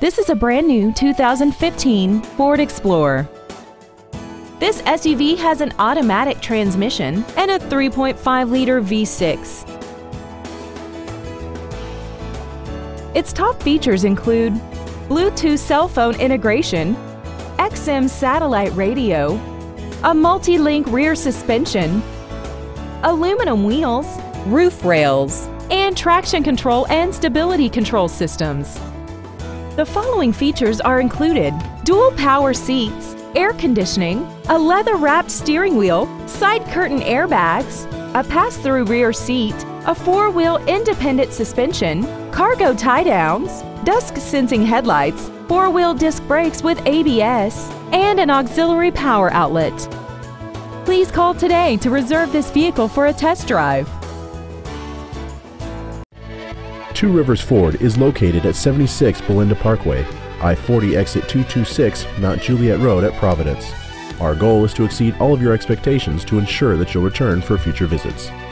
This is a brand new 2015 Ford Explorer. This SUV has an automatic transmission and a 3.5-liter V6. Its top features include Bluetooth cell phone integration, XM satellite radio, a multi-link rear suspension, aluminum wheels, roof rails, and traction control and stability control systems. The following features are included: dual power seats, air conditioning, a leather-wrapped steering wheel, side curtain airbags, a pass-through rear seat, a four-wheel independent suspension, cargo tie-downs, dusk-sensing headlights, four-wheel disc brakes with ABS, and an auxiliary power outlet. Please call today to reserve this vehicle for a test drive. Two Rivers Ford is located at 76 Belinda Parkway, I-40 exit 226, Mount Juliet Road at Providence. Our goal is to exceed all of your expectations to ensure that you'll return for future visits.